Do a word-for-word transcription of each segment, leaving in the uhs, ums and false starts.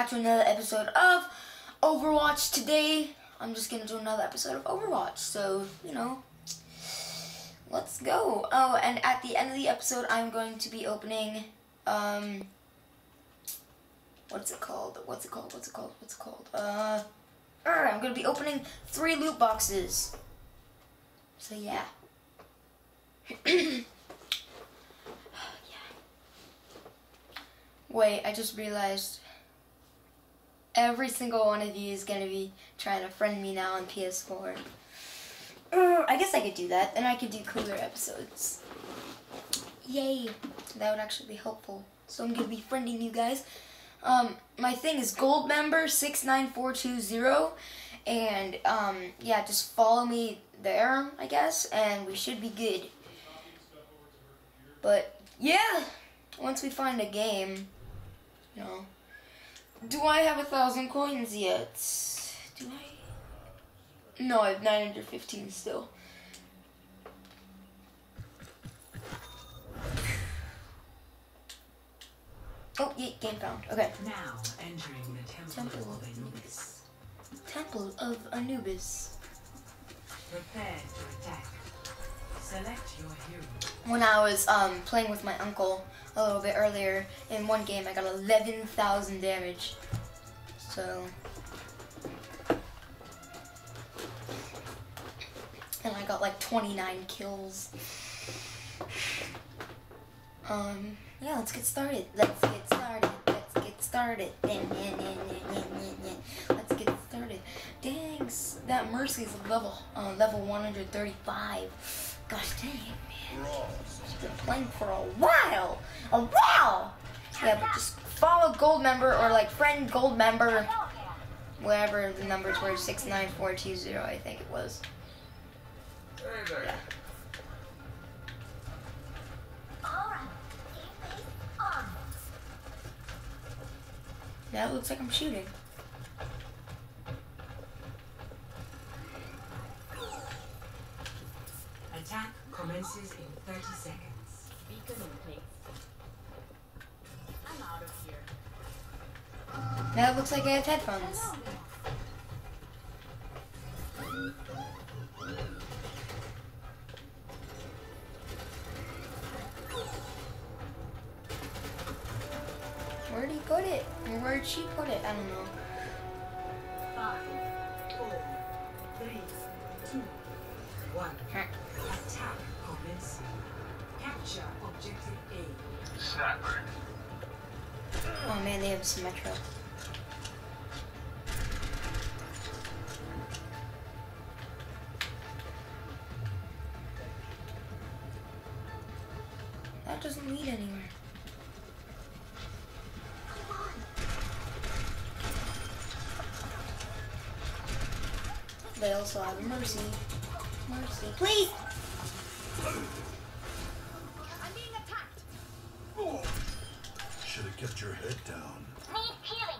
back to another episode of Overwatch. Today, I'm just gonna do another episode of Overwatch, so, you know, let's go. Oh, and at the end of the episode, I'm going to be opening, um, what's it called? What's it called? What's it called? What's it called? Uh, I'm gonna be opening three loot boxes. So, yeah. Wait, I just realized every single one of you is going to be trying to friend me now on P S four. Uh, I guess I could do that. Then I could do cooler episodes. Yay. That would actually be helpful. So I'm going to be friending you guys. Um, my thing is gold member six nine four two zero. And, um, yeah, just follow me there, I guess. And we should be good. But, yeah. Once we find a game... No. Do I have a thousand coins yet? Do I? No, I have nine hundred fifteen still. Oh, yeah, game found. Okay. Now entering the Temple, Temple of Anubis. Temple of Anubis. Prepare to attack. Select your hero. When I was um playing with my uncle a little bit earlier, in one game I got eleven thousand damage. So, and I got like twenty-nine kills. Um, yeah, let's get started. Let's get started. Let's get started. Let's get started. Dang, that Mercy's level uh, level one hundred thirty-five. Gosh dang it, man. She's been playing for a while. A while! Yeah, but just follow gold member or like friend gold member. Whatever the numbers were, six nine four two zero, I think it was. Hey there. Yeah. Now it looks like I'm shooting. Attack commences in thirty seconds. Beacon in place. I'm out of here. Now it looks like I have headphones. Where'd he put it? Or where'd she put it? I don't know. Five, four, three, two, one. Attack commencing. Capture objective A. Sniper. Oh man, they have Symmetra. That doesn't lead anywhere. They also have Mercy. Mercy. Please! I'm being attacked. Should have kept your head down. Need healing.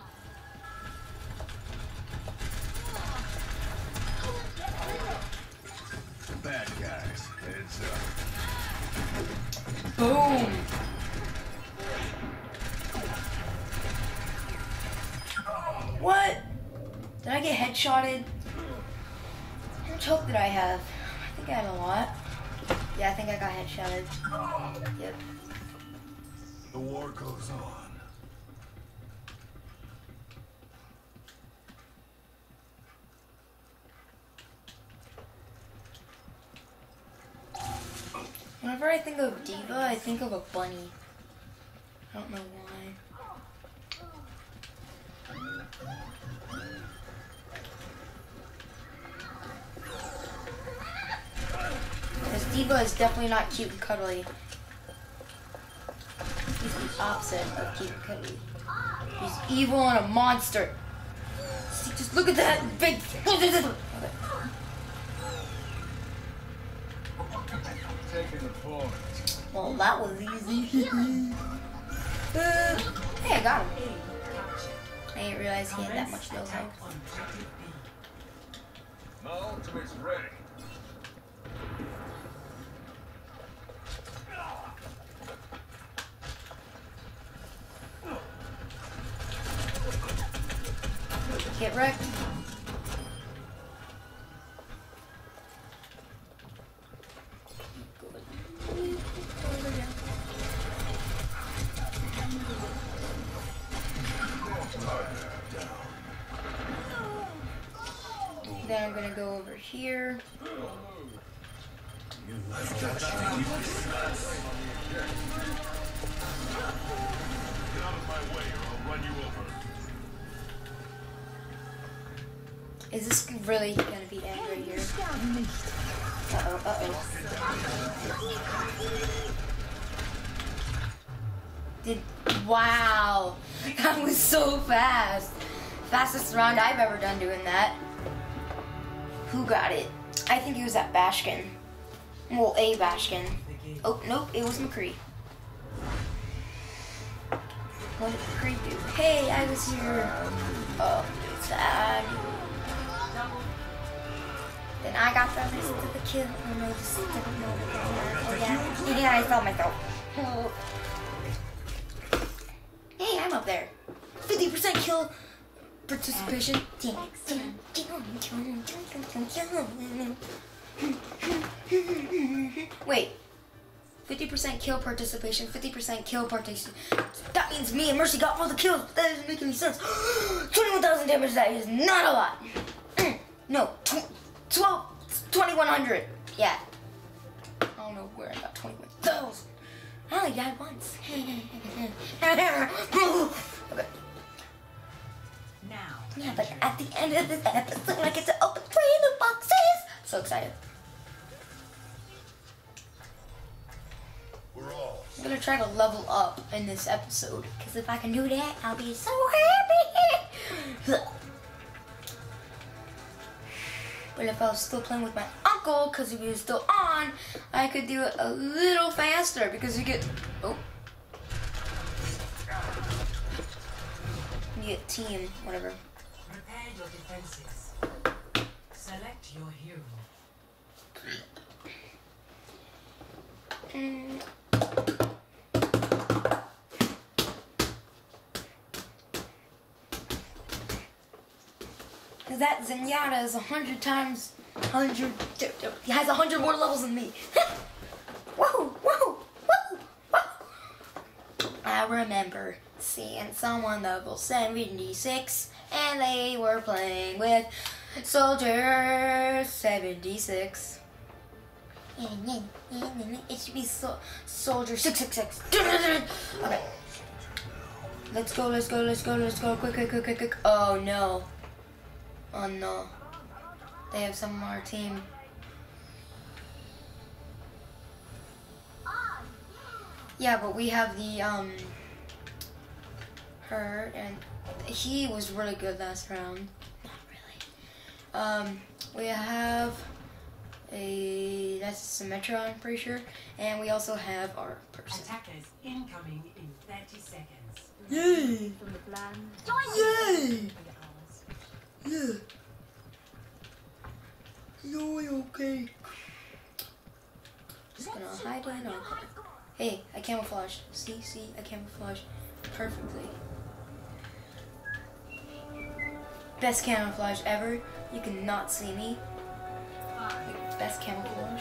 Bad guys, heads up. Boom! What? Did I get headshotted? How much health did I have? I think I had a lot. Yeah, I think I got headshotted. Yep. The war goes on. Whenever I think of Diva, I think of a bunny. I don't know why. Because Diva is definitely not cute and cuddly. He's the opposite of cute and cuddly. He's evil and a monster. See, just look at that big... Okay. Taking the point. Well, that was easy. uh, hey, I got him. I didn't realize he had that much no health. On objective B. My ultimate's ready. wrecked. Then I'm gonna go over here. Get out of my way or I'll run you over. Is this really gonna be end right here? Uh-oh, uh-oh. Did, wow, that was so fast. Fastest round I've ever done doing that. Who got it? I think it was that Bashkin. Well, a Bashkin. Oh, nope, it was McCree. What did McCree do? Hey, I was here. Oh, it's sad. Then I got the rest of the kill. Oh no, just didn't know. Oh yeah, yeah, I saw myself. Oh. Hey, I'm up there. fifty percent kill participation. Wait. fifty percent kill participation, fifty percent kill participation. That means me and Mercy got all the kills. That doesn't make any sense. twenty-one thousand damage, that is not a lot. No, twelve, twenty-one hundred. Yeah. I don't know where I got twenty-one thousand. I only died once. Okay. Now. Yeah, but at the end of this episode, I get to open three loot boxes. So excited. We're all. I'm gonna try to level up in this episode, because if I can do that, I'll be so happy. But if I was still playing with my uncle, because if he was still on, I could do it a little faster, because you get, oh. You get team, whatever. Prepare your defenses. Select your hero. Mm. Cause that Zenyatta is a hundred times, hundred, he has a hundred more levels than me. Whoa, whoa, whoa, whoa. I remember seeing someone level seventy-six, and they were playing with Soldier seventy-six. It should be so Soldier six six six. Okay. Let's go, let's go, let's go, let's go. Quick, quick, quick, quick, quick. Oh no. Oh no. They have some on our team. Yeah, but we have the, um, her, and he was really good last round. Not really. Um, we have a, that's a Symmetra, I'm pretty sure. And we also have our person. Attackers incoming in thirty seconds. Yay! From the plan. Yay! For hours. Yeah. You're okay. Just gonna hide in. Hey, I camouflage. See, see, I camouflage perfectly. Best camouflage ever. You cannot see me. Like, best camouflage.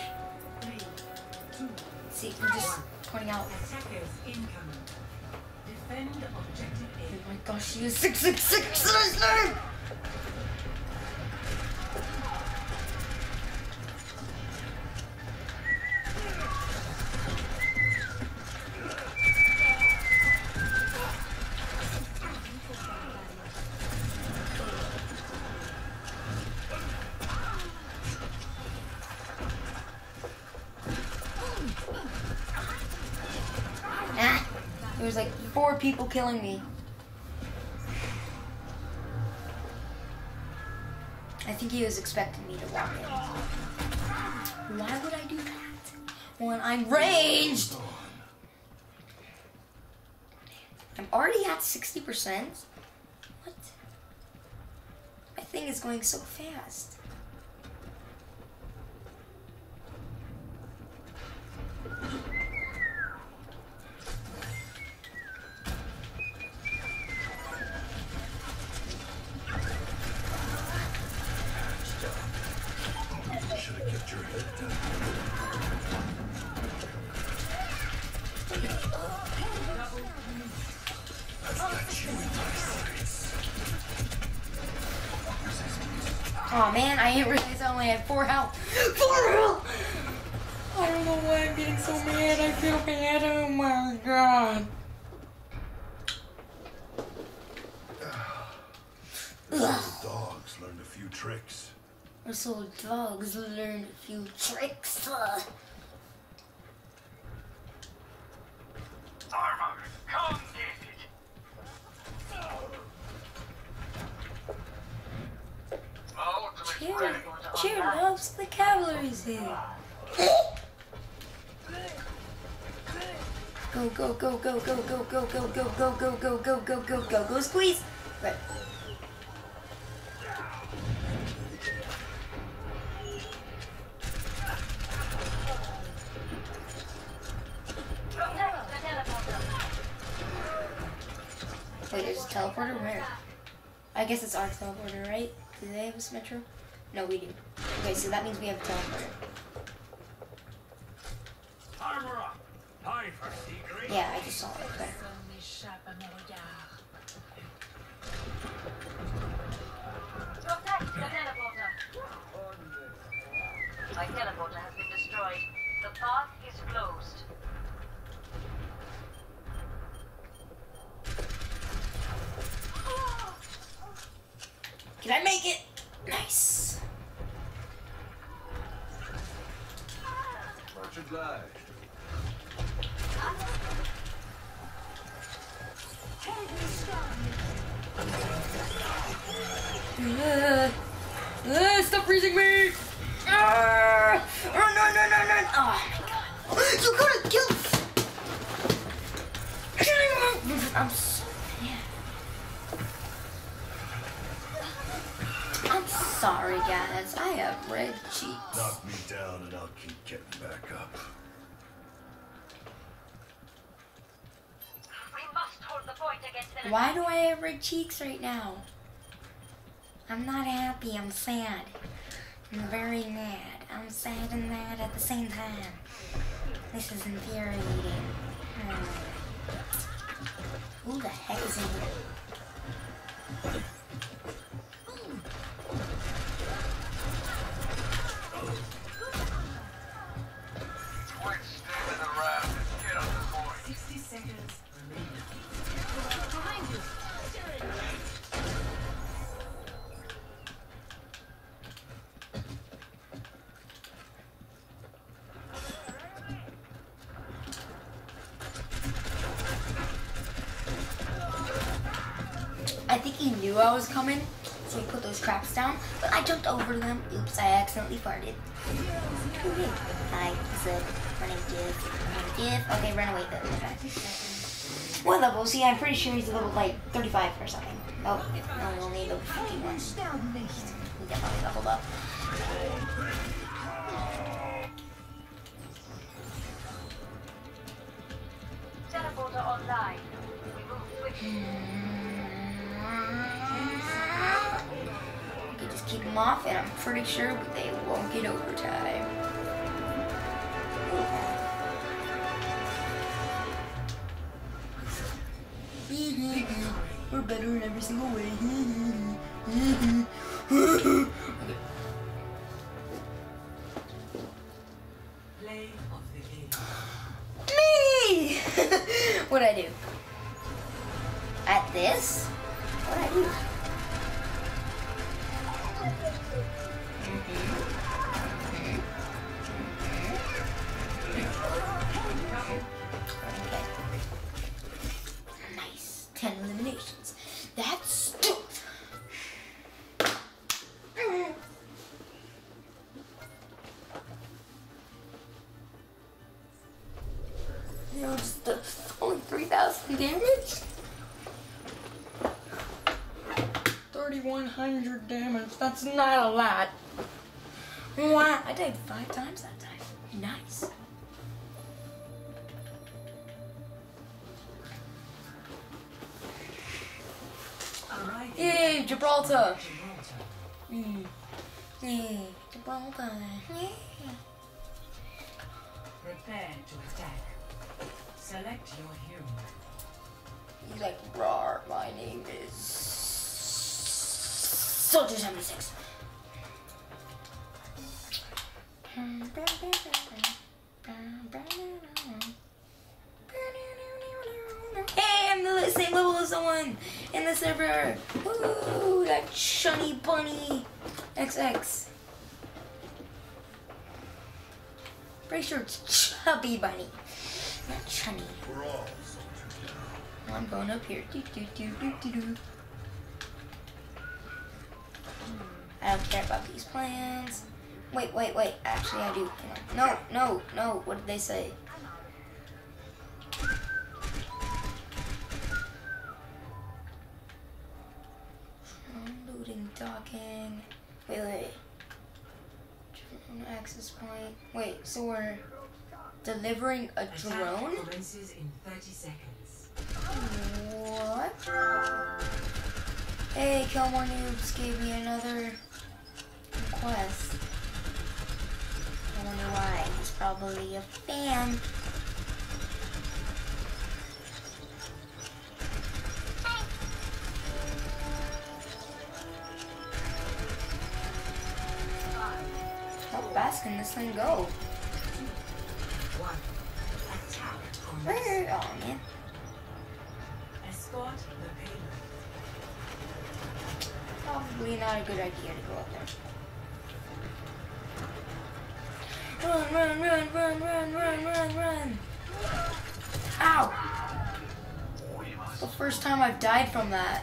See, I'm just pointing out. Attackers incoming. Defend objective Oh A. my gosh, she is six six six in his name! Ah, there was like four people killing me. I think he was expecting me to walk in. Why would I do that when I'm ranged? I'm already at sixty percent. What? My thing is going so fast. Oh man, I didn't realize I only had four health. Four health! I don't know why I'm getting so mad. I feel bad. Oh my god. Little dogs learned a few tricks. This little dogs learned a few tricks. Uh, Armor, come get it. My ultimate's Cheer, ready. cheer loves the cavalry's here. Go, go, go, go, go, go, go, go, go, go, go, go, go, go, go, go, go, squeeze. Right. Wait, there's a teleporter? Where? I guess it's our teleporter, right? Do they have a Symmetro? No, we do. Okay, so that means we have a teleporter. Armor up. Time for secret. Yeah, I just saw it there. Protect the teleporter. My teleporter has been destroyed. The path is closed. Can I make it? Nice. Much obliged. Uh, uh, stop freezing me! Uh, oh, no, no, no, no. Oh my god. You could have killed me. I'm so mad. I'm sorry, guys. I have red cheeks. Knock me down and I'll keep getting back up. We must hold the point against the Why do I have red cheeks right now? I'm not happy. I'm sad. I'm very mad. I'm sad and mad at the same time. This is infuriating. Hmm. Who the heck is in here? Quit standing around and get on the point. sixty seconds remaining. I think he knew I was coming, so he put those traps down, but I jumped over them. Oops, I accidentally farted. Hi, what's up? My name's Jeff. My name's Jeff. Okay, run away then. Okay. What level? See, I'm pretty sure he's level like thirty-five or something. Oh, no, we only level fifty-one. We definitely leveled up. teleporter online. We move quickly. We can just keep them off, and I'm pretty sure they won't get overtime. We're better in every single way. Play of the game. Me! What'd I do? At this? What'd I do? Okay. Nice. Ten eliminations. That's two. You know, just uh, only three thousand damage? thirty-one hundred damage. That's not a lot. Wow, I died five times that time. Nice. Arriving Yay, Gibraltar. Gibraltar. Mm. Yay, Gibraltar. Yay. Prepare to attack. Select your hero. He's like, rawr, my name is Soldier seventy-six. in the server. Woo! That Chunny Bunny X X. Pretty sure it's Chubby Bunny, not Chunny. We're all I'm going up here. Do, do, do, do, do, do. I don't care about these plans. Wait, wait, wait. Actually, I do. No, no, no. What did they say? Loading, docking. Wait, wait. Drone access point. Wait, so we're delivering a drone? Attack commences in thirty seconds. What? Hey, Kilmore Noobs gave me another request. I wonder why. He's probably a fan. How fast can this thing go? One. Attack Where? commences. Oh man. Escort the payload. Probably not a good idea to go up there. Run, run, run, run, run, run, run, run. Ow! The first time I've died from that.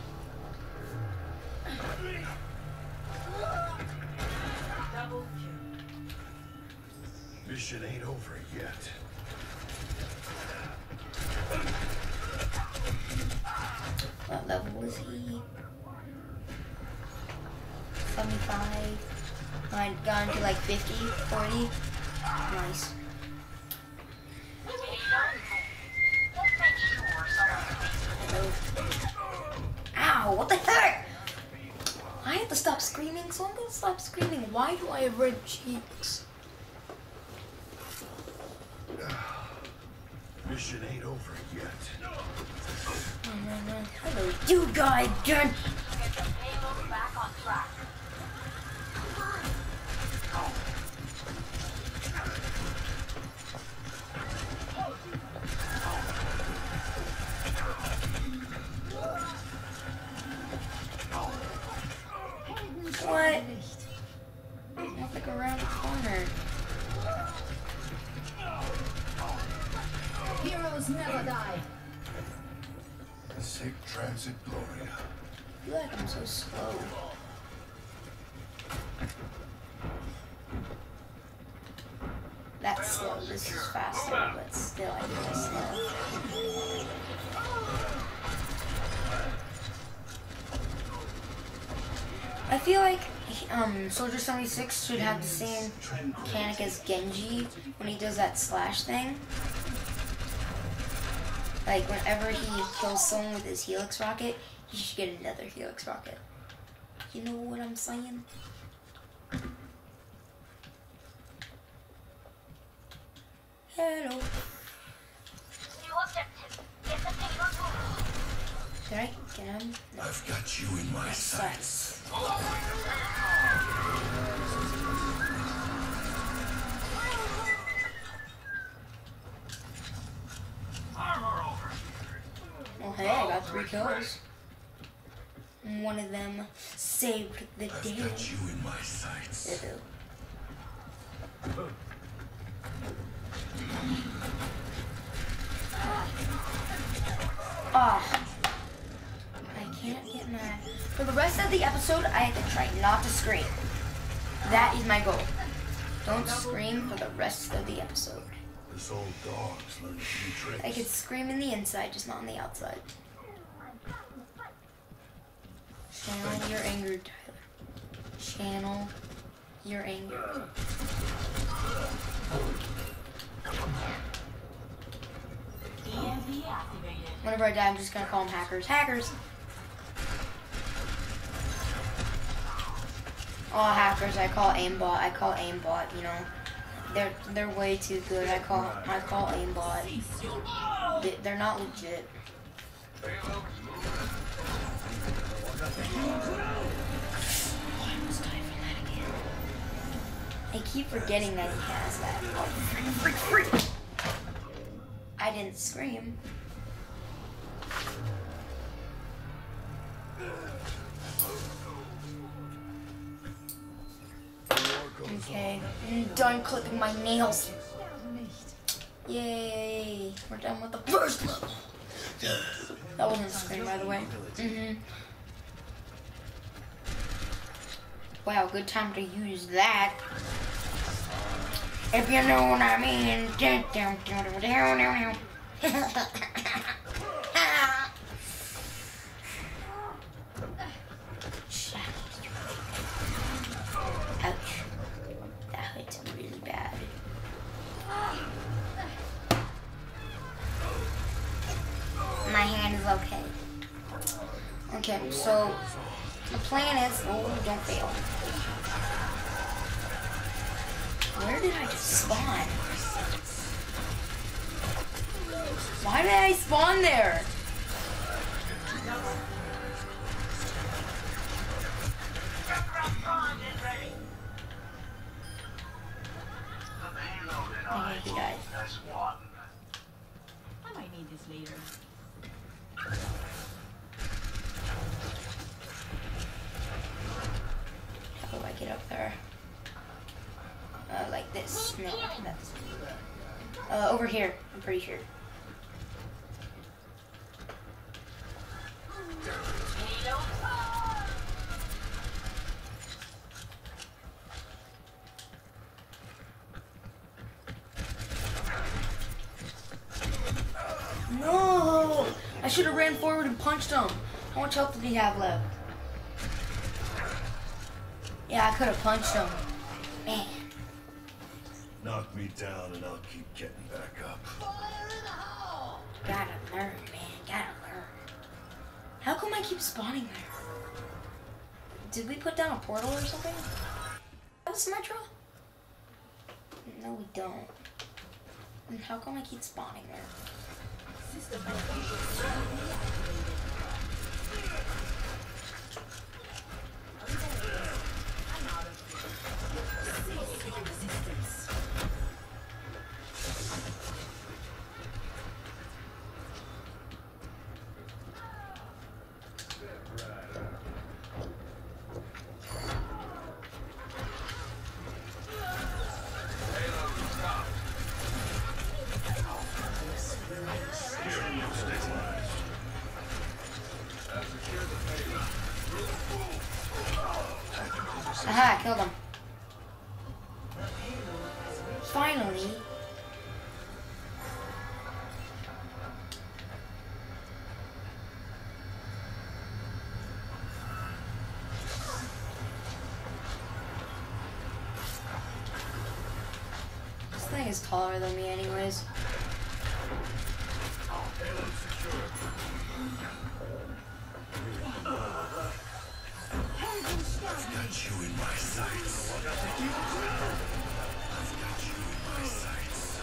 Double kill. Mission ain't over yet. What level is he? seventy-five. I'd gone to like fifty, forty. Nice. Hello. Ow, what the heck? I have to stop screaming, so I'm gonna stop screaming. Why do I have red cheeks? Mission ain't over yet. Run, run, run. Hello, you guy again. Get the payload back on track. What? I'll look around the corner. Heroes never die. Safe transit, Gloria. I feel like I'm so slow. That's slow. This is faster, but still I feel slow. I feel like um, Soldier seventy-six should have the same mechanic as Genji when he does that slash thing. Like, whenever he kills someone with his Helix rocket, he should get another Helix rocket. You know what I'm saying? Hello. New objective. Get the payload moving. Did I get him? No. I've got you in my sights. Sucks. Well, hey, I got three kills. And one of them saved the I've day. got you in my sights. Ew. Ah. I can't get mad. For the rest of the episode, I have to try not to scream. That is my goal. Don't scream for the rest of the episode. This old dog's learned a few tricks. I could scream in the inside, just not on the outside. Channel your anger, Tyler. Channel your anger. E M P activated. Whenever I die, I'm just gonna call them hackers. Hackers! Oh, hackers, I call aimbot. I call aimbot, you know. They're they're way too good. I call I call aimbot. They, they're not legit. I keep forgetting that he has that. Oh, freak, freak, freak. I didn't scream. Okay, I'm done clipping my nails. Yay, we're done with the first level. That wasn't a scream, by the way. Mm-hmm. Wow, good time to use that. If you know what I mean. Ouch. That hurts really bad. My hand is okay. Okay, so the plan is, oh, don't fail. Where did I just spawn? Why did I spawn there? Okay, he died. I might need this later. How do I get up there? Uh, like this. No, that's... Uh, over here, I'm pretty sure. No! I should have ran forward and punched him. How much health did he have left? Yeah, I could have punched him. Man. Knock me down and I'll keep getting back up. Gotta learn, man. Gotta learn. How come I keep spawning there? Did we put down a portal or something? Is Metro? No, we don't. And how come I keep spawning there? System malfunction. I'm out of here. Resistance. Aha, I killed him. Finally. This thing is taller than me anyways. I've got you in my sights. I've got you in my sights.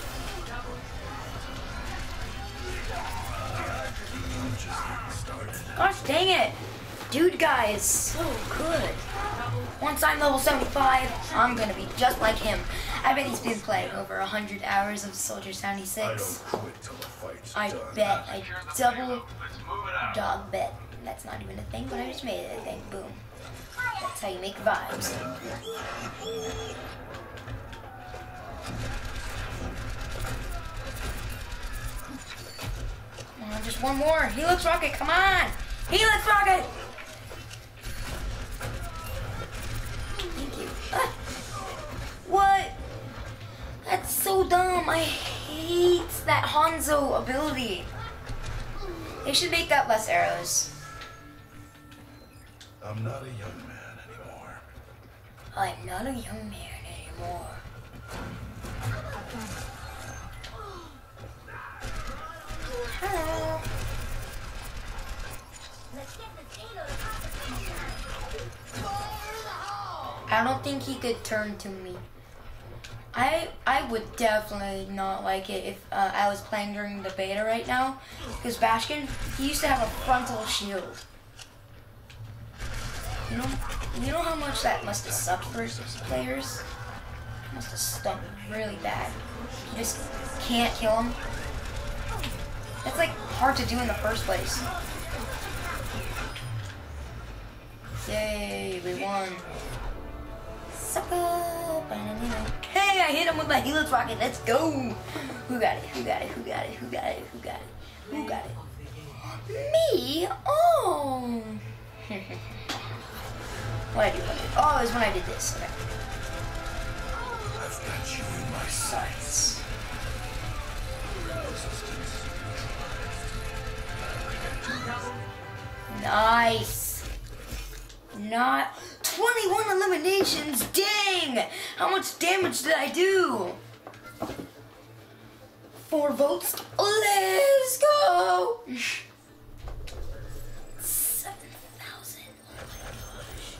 I'm just getting started. Gosh dang it! Dude guy is so good. Once I'm level seventy-five, I'm gonna be just like him. I bet he's been playing over one hundred hours of Soldier I seventy-six. don't quit till the fight's I done. bet. I double Let's move it out. dog bet. That's not even a thing, but I just made it a thing. Boom. That's how you make vibes. Come on, just one more. Helix Rocket, come on! Helix Rocket! Thank you. Ah. What? That's so dumb. I hate that Hanzo ability. They should make that less arrows. I'm not a young man anymore. I'm not a young man anymore. Hello. I don't think he could turn to me. I I would definitely not like it if uh, I was playing during the beta right now, because Bastion, he used to have a frontal shield. You know, you know how much that must have sucked for players? It must have stunk really bad. You just can't kill him. It's like hard to do in the first place. Yay, we won. Sucker! Hey, I hit him with my Helix rocket. Let's go. Who got it? Who got it? Who got it? Who got it? Who got it? Who got it? Me? Oh. What I do? What I do? Oh, it was when I did this. Okay. I've got you in my sights. Nice. Not twenty-one eliminations. Dang. How much damage did I do? Four votes. Let's go. Seven thousand. Oh my gosh.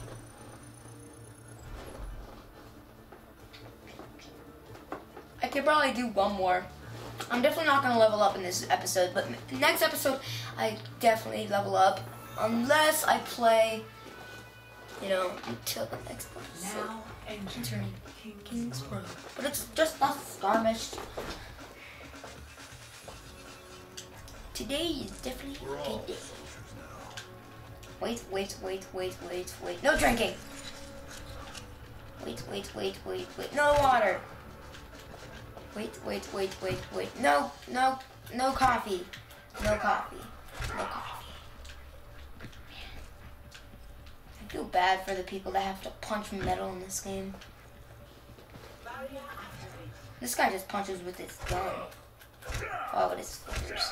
I could probably do one more. I'm definitely not gonna level up in this episode, but next episode I definitely level up unless I play, you know, until the next episode. Now Entering entering King's Row. But it's just not skirmish. Today is definitely We're a all good day. soldiers now. Wait, wait, wait, wait, wait, wait. No drinking. Wait, wait, wait, wait, wait. No water. Wait, wait, wait, wait, wait. No, no, no coffee. No coffee. No coffee. I feel bad for the people that have to punch metal in this game. This guy just punches with his gun. Oh, with his fingers.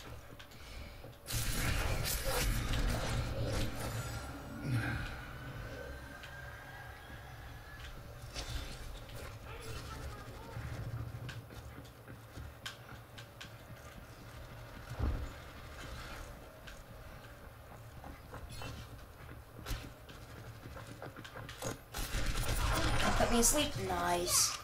Put me asleep. Nice.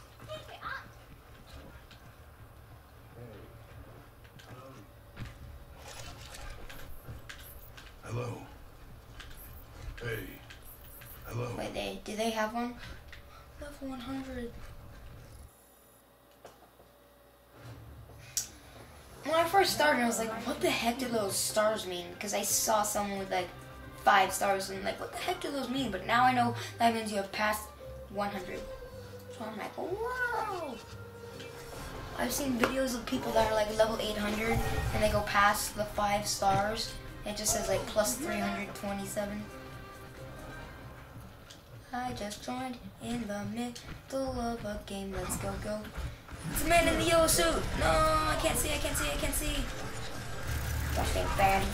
Hello. Hey. Hello. Wait, they do they have one? Level one hundred. When I first started, I was like, what the heck do those stars mean? Because I saw someone with like five stars and like, what the heck do those mean? But now I know that means you have passed one hundred. So I'm like, wow. I've seen videos of people that are like level eight hundred and they go past the five stars. It just says like plus three hundred twenty-seven. I just joined in the middle of a game. Let's go, go. It's a man in the yellow suit. No, I can't see, I can't see, I can't see. Gosh dang fatty.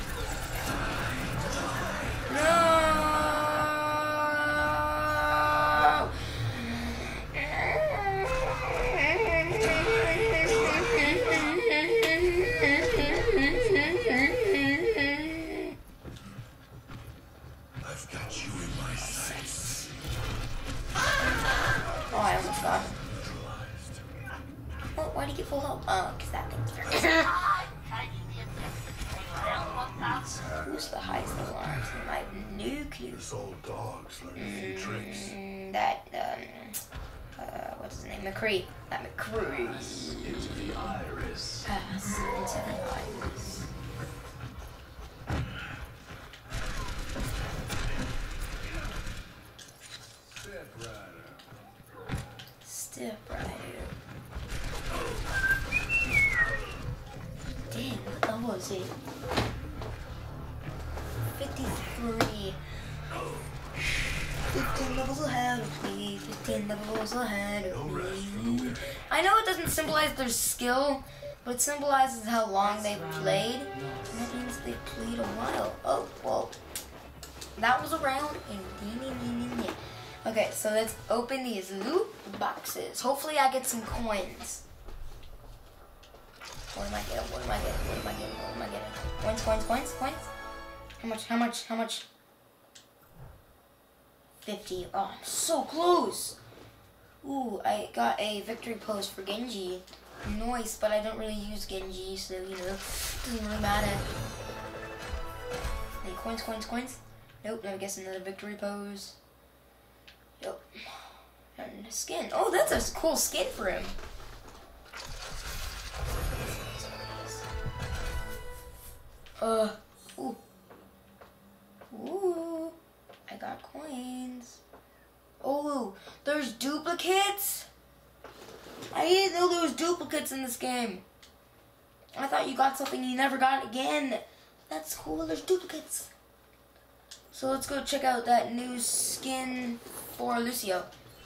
No. I've got you in my sights. Oh, I almost got him. Neutralized. Oh, why'd he get full health? Oh, because that thing's Who's the highest level on our team? I have no clue. This old dog's learned a few tricks. Mm, that, um, uh, what's his name? McCree. That McCree. Into the iris. Pass into the iris. Step rider. Step right here. Dang, what level is he? fifty-three. fifteen levels ahead of me. fifteen levels ahead of No rest for the me. weary. I know it doesn't symbolize their skill, but it symbolizes how long they've played. And that means they've played a while. Oh, well. That was a round. And okay, so let's open these loot boxes. Hopefully I get some coins. What am I getting? What am I getting? What am I getting? What am I getting? Coins, coins, coins, coins? How much? How much? How much? fifty. Oh, I'm so close. Ooh, I got a victory pose for Genji. Nice, but I don't really use Genji, so, you know, doesn't really matter. Hey, coins, coins, coins? Nope, I guess another victory pose. Yep. And a skin. Oh, that's a cool skin for him. Uh, ooh. Ooh. I got coins. Oh, there's duplicates? I didn't know there was duplicates in this game. I thought you got something you never got again. That's cool, there's duplicates. So let's go check out that new skin for Lucio.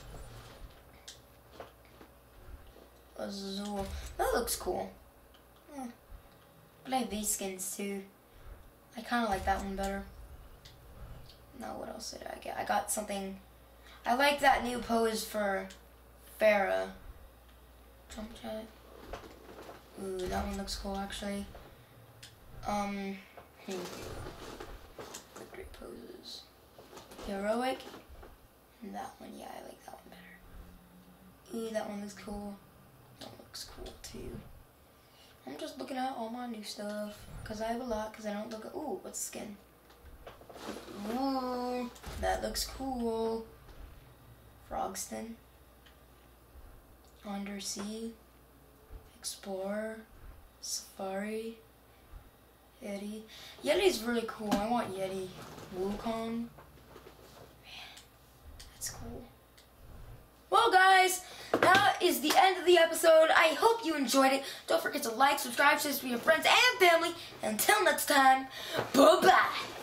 Azul. That looks cool. Yeah. But I have these skins too. I kind of like that one better. Now what else did I get? I got something. I like that new pose for Pharah. Jump jet. Ooh, that one looks cool actually. Um, hmm. The great poses. Heroic. And that one, yeah, I like that one better. Ooh, that one looks cool. That one looks cool too. I'm just looking at all my new stuff because I have a lot. Because I don't look at. Ooh, what's the skin? Ooh, that looks cool. Frogston. Undersea. Explorer. Safari. Yeti. Yeti's really cool. I want Yeti. Wukong. Man, that's cool. Well, guys, that is the end of the episode. I hope you enjoyed it. Don't forget to like, subscribe, share this with your friends and family. Until next time, bye-bye.